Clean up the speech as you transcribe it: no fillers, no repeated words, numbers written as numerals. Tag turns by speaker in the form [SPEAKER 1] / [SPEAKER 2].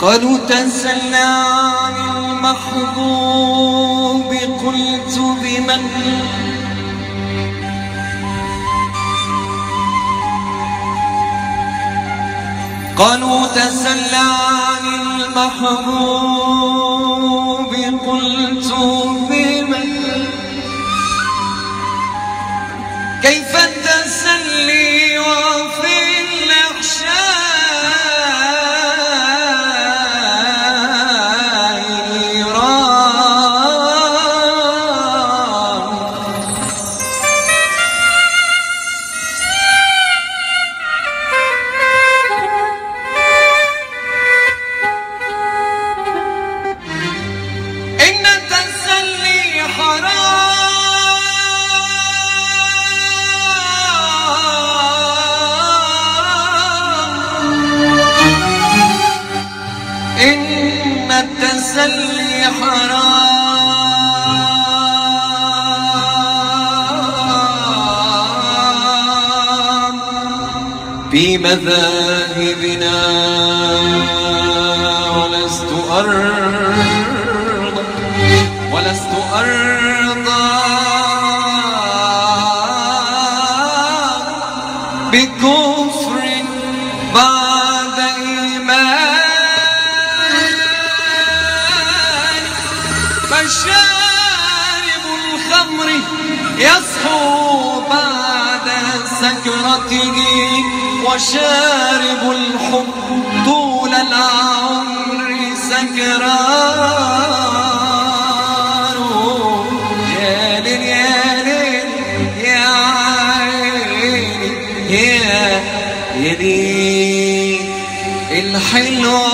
[SPEAKER 1] قالوا تسلى عن المحبوب قلت بمن قالوا تسلى عن المحبوب قلت بمن كيف التسلي وفي الأحشاء رام إن التسلي حرام إن التسلي حرام في مذاهبنا ولست أرضى بكفر بعد إيمان فشارب الخمر يصحو بعد سكرته وشارب الحب طول العمر سكران يا ليل يا ليل يا عيني يا ليل الحلوة